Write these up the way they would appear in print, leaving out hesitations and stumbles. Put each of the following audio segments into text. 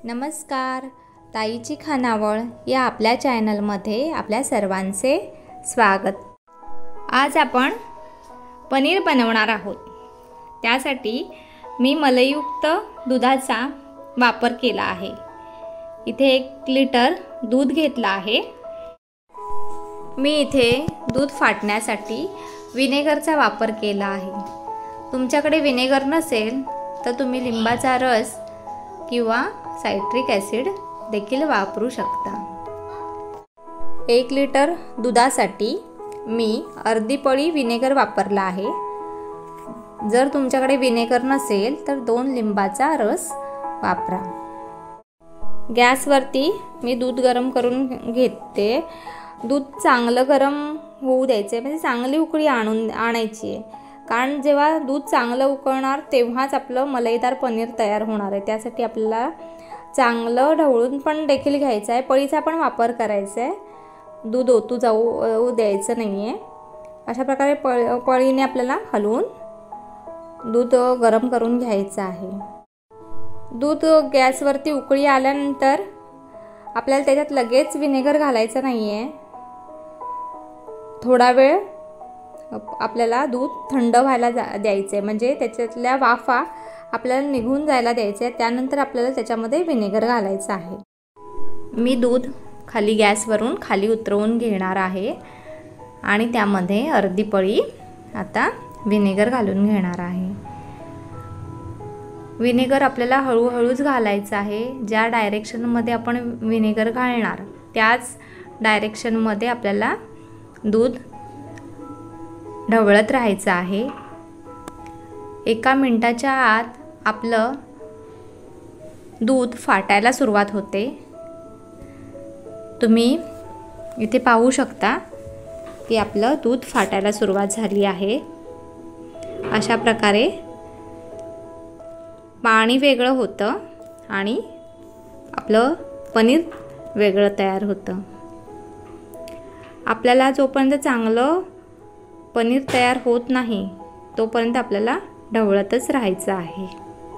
नमस्कार, ताईची खानावळ या आपल्या चॅनलमध्ये आपल्या सर्वांचे स्वागत। आज आपण पनीर बनवणार आहोत। त्यासाठी मी मलईयुक्त दुधाचा वापर केला आहे। इथे 1 लिटर दूध घेतला आहे। मी इथे दूध फाटण्यासाठी विनेगरचा वापर केला आहे। तुमच्याकडे विनेगर नसेल तर तुम्ही लिंबाचा रस किंवा सायट्रिक ॲसिड देखील वापरू शकता। 1 लिटर दुधासाठी मी अर्धी पळी विनेगर वापरला आहे। जर तुमच्याकडे विनेगर नसेल तर 2 लिंबाचा रस वापरा। गॅसवरती मी दूध गरम करून घेते। दूध चांगलं गरम होऊ द्यायचे, म्हणजे चांगली उकळी आणायची आहे। कारण जेव्हा दूध चांगलं उकळणार तेव्हाच आपलं मलईदार पनीर तयार होणार आहे। त्यासाठी आपल्याला चांगलं ढवळून पण देखील घ्यायचं आहे। पळीचा पण वापर करायचा आहे। दूध ओतू जाऊ द्यायचं नाही आहे। अशा प्रकारे पळीने आपल्याला हलवून दूध गरम करून घ्यायचं आहे। दूध गॅसवरती उकळी आल्यानंतर आपल्याला त्याच्यात लगेच विनेगर घालायचं नाही आहे। थोडा वेळ आपल्याला दूध थंड व्हायला द्यायचे, म्हणजे त्याच्यातल्या वाफा आपल्याला निघून जायला द्यायचे। त्यानंतर आपल्याला त्याच्यामध्ये विनेगर घालायचं आहे। मी दूध खाली गॅसवरून खाली उतरवून घेणार आहे आणि त्यामध्ये अर्धी पळी आता विनेगर घालून घेणार आहे। विनेगर आपल्याला हळूहळूच घालायचं आहे। ज्या डायरेक्शनमध्ये आपण विनेगर घालणार त्याच डायरेक्शनमध्ये आपल्याला दूध ढवळत राहायचं आहे। 1 मिनिटाच्या आत आपलं दूध फाटायला सुरुवात होते। तुम्ही इथे पाहू शकता की आपलं दूध फाटायला सुरुवात झाली आहे। अशा प्रकारे पाणी वेगळं होतं आणि आपलं पनीर वेगळं तयार होतं। आपल्याला जोपर्यंत चांगलं पनीर तयार होत नाही तोपर्यंत आपल्याला ढवळतच राहायचं आहे।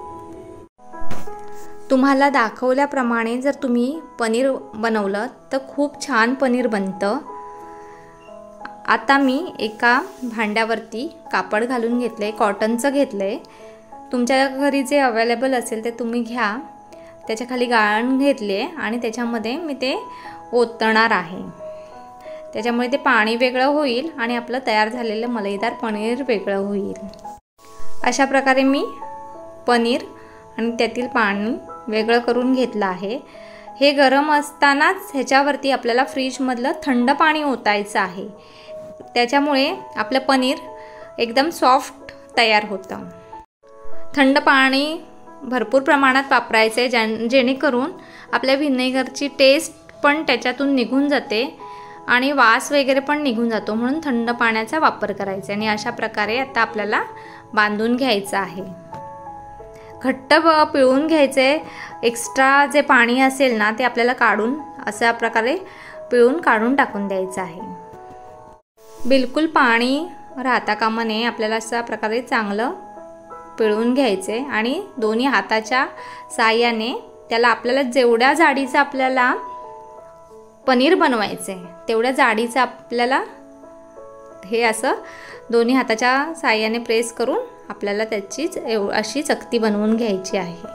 तुम्हाला दाखवल्याप्रमाणे जर तुम्ही पनीर बनवलं तर खूप छान पनीर बनतं। आता मी एका भांड्यावरती कापड घालून घेतले, कॉटनचं घेतले। तुमच्या घरी जे अवेलेबल असेल ते तुम्ही घ्या। त्याच्या खाली गाळण घेतले आणि त्याच्यामध्ये मी ते ओतणार आहे। त्याच्यामुळे ते पाणी वेगळं होईल आणि आपलं तयार झालेलं मलईदार पनीर वेगळं होईल। अशा प्रकारे मी पनीर आणि त्यातील पाणी वेगळं करून घेतलं आहे। हे गरम असतानाच ह्याच्यावरती आपल्याला फ्रीजमधलं थंड पाणी ओतायचं आहे। त्याच्यामुळे आपलं पनीर एकदम सॉफ्ट तयार होतं। थंड पाणी भरपूर प्रमाणात वापरायचं आहे, जेणेकरून आपल्या व्हिनेगरची टेस्ट पण त्याच्यातून निघून जाते आणि वास वगैरे पण निघून जातो। म्हणून थंड पाण्याचा वापर करायचा आणि अशा प्रकारे आता आपल्याला बांधून घ्यायचं आहे। घट्ट पिळून घ्यायचे। एक्स्ट्रा जे पाणी असेल ना ते आपल्याला काढून अशा प्रकारे पिळून काढून टाकून द्यायचं आहे। बिलकुल पाणी राहता कामा नये। आपल्याला अशा प्रकारे चांगलं पिळून घ्यायचे आणि दोन्ही हाताच्या साहाय्याने त्याला आपल्याला जेवढ्या जाडीचं आपल्याला पनीर बनवायचे तेवढ्या जाडीचं आपल्याला हे असं दोन्ही हाताच्या साहाय्याने प्रेस करून आपल्याला त्याची अशी चकती बनवून घ्यायची आहे।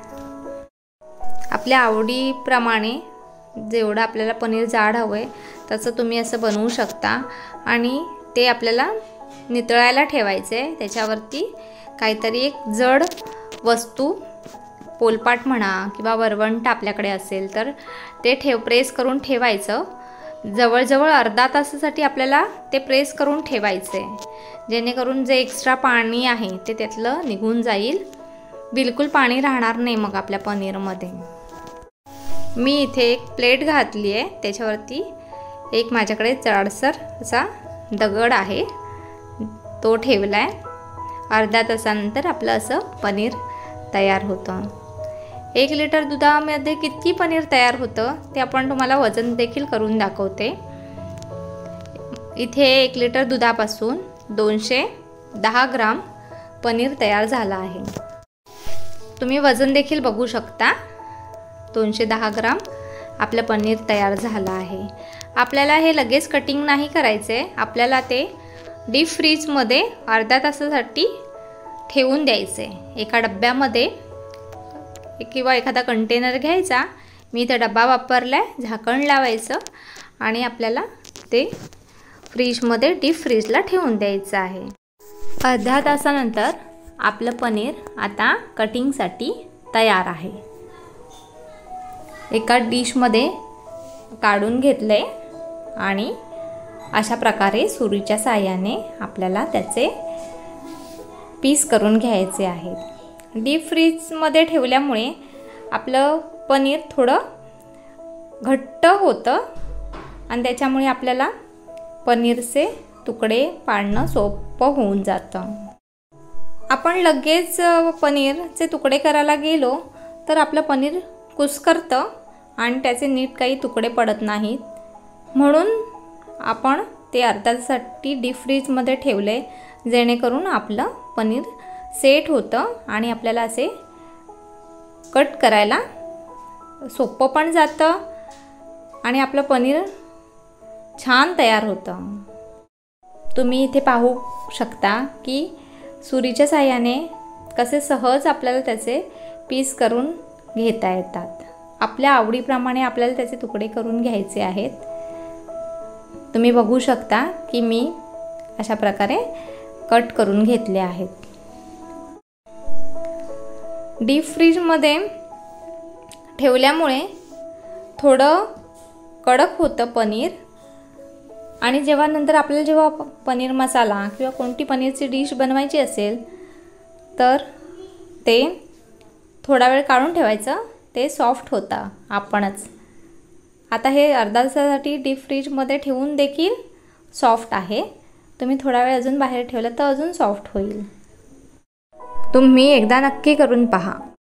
आपल्या आवडीप्रमाणे जेवढं आपल्याला पनीर जाड हवंय तसं तुम्ही असं बनवू शकता आणि ते आपल्याला नितळायला ठेवायचे। त्याच्यावरती काहीतरी एक जड वस्तू, पोलपाट म्हणा किंवा वरवंट आपल्याकडे असेल तर ते प्रेस करून ठेवायचं। जवळजवळ अर्धा तासासाठी आपल्याला ते प्रेस करून ठेवायचे, जेणेकरून जे एक्स्ट्रा पाणी आहे ते त्यातलं निघून जाईल। बिलकुल पाणी राहणार नाही मग आपल्या पनीरमध्ये। मी इथे एक प्लेट घातली आहे। त्याच्यावरती एक माझ्याकडे जाडसर असा दगड आहे तो ठेवला आहे। अर्ध्या तासानंतर आपलं असं पनीर तयार होतं। 1 लिटर दुधामध्ये किती पनीर तयार होतं ते आपण तुम्हाला वजन देखील करून दाखवते। इथे 1 लिटर दुधापासून 210 ग्राम पनीर तयार झाला आहे। तुम्ही वजन देखील बघू शकता। 210 ग्राम आपलं पनीर तयार झालं आहे। आपल्याला हे लगेच कटिंग नाही करायचे, आपल्याला ते डीप फ्रीजमध्ये अर्ध्या तासासाठी ठेवून द्यायचे। एका डब्यामध्ये किंवा एखादा कंटेनर घ्यायचा, मी इथे डब्बा वापरलाय, झाकण लावायचं आणि आपल्याला ते फ्रीजमध्ये डीप फ्रीजला ठेवून द्यायचं आहे। अर्ध्या तासानंतर आपलं पनीर आता कटिंगसाठी तयार आहे। एका डिशमध्ये काढून घेतले आणि अशा प्रकारे सुरीच्या साहाय्याने आपल्याला त्याचे पीस करून घ्यायचे आहेत। डीप फ्रीजमध्ये ठेवल्यामुळे आपलं पनीर थोडं घट्ट होतं आणि त्याच्यामुळे आपल्याला पनीरचे तुकडे पाडणं सोपं होऊन जातं। आपण लगेच पनीरचे तुकडे करायला गेलो तर आपलं पनीर कुस्करतं आणि त्याचे नीट काही तुकडे पडत नाहीत, म्हणून आपण ते अर्ध्या तासासाठी डीप फ्रीजमध्ये ठेवले, जेणेकरून आपलं पनीर सेट होतं आणि आपल्याला असे कट करायला सोपं पण जातं आणि आपलं पनीर छान तयार होतं। तुम्ही इथे पाहू शकता की सुरीच्या साहाय्याने कसे सहज आपल्याला त्याचे पीस करून घेता येतात। आपल्या आवडीप्रमाणे आपल्याला त्याचे तुकडे करून घ्यायचे आहेत। तुम्ही बघू शकता की मी अशा प्रकारे कट करून घेतले आहेत। डीप फ्रीजमध्ये ठेवल्यामुळे थोडं कडक होतं पनीर आणि जेव्हा नंतर आपल्याला जेव्हा पनीर मसाला किंवा कोणती पनीरची डिश बनवायची असेल तर ते थोडा वेळ काढून ठेवायचं, ते सॉफ्ट होतं आपणच। आता हे अर्धा तासासाठी डीप फ्रीजमध्ये ठेवून देखील सॉफ्ट आहे, तुम्ही थोडा वेळ अजून बाहेर ठेवलं तर अजून सॉफ्ट होईल। तुम्ही एकदा नक्की करून पहा।